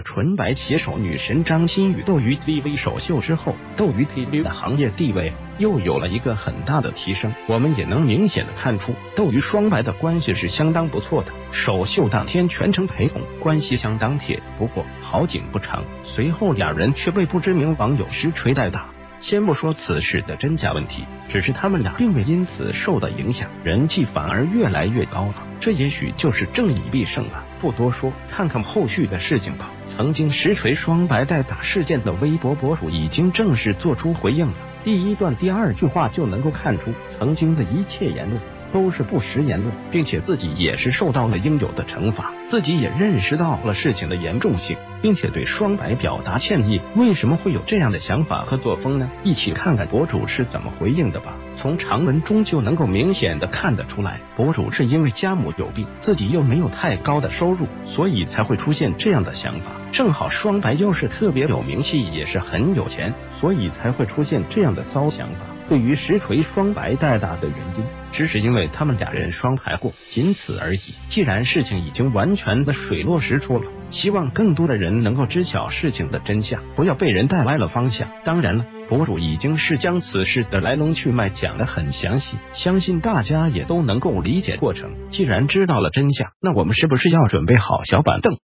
纯白携手女神张馨予斗鱼 TV 首秀之后，斗鱼 TV 的行业地位又有了一个很大的提升。我们也能明显的看出，斗鱼双白的关系是相当不错的。首秀当天全程陪同，关系相当铁。不过好景不长，随后俩人却被不知名网友实锤代打。先不说此事的真假问题，只是他们俩并未因此受到影响，人气反而越来越高了。这也许就是正义必胜吧。不多说，看看后续的事情吧。曾经实锤双白代打事件的微博博主已经正式做出回应了。第一段第二句话就能够看出，曾经的一切言论都是不实言论，并且自己也是受到了应有的惩罚，自己也认识到了事情的严重性，并且对双白表达歉意。为什么会有这样的想法和作风呢？一起看看博主是怎么回应的吧。从长文中就能够明显的看得出来，博主是因为家母有病，自己又没有太高的收入，所以才会出现这样的想法。正好双白又是特别有名气，也是很有钱，所以才会出现这样的骚想法。对于实锤双白代打的原因，只是因为他们俩人双排过，仅此而已。既然事情已经完全的水落石出了，希望更多的人能够知晓事情的真相，不要被人带歪了方向。当然了，博主已经是将此事的来龙去脉讲得很详细，相信大家也都能够理解过程。既然知道了真相，那我们是不是要准备好小板凳